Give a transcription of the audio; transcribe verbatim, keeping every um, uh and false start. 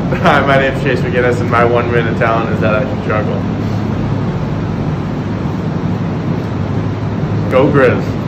Hi, my name's Chase McInnis, and my one minute talent is that I can juggle. Go Grizz.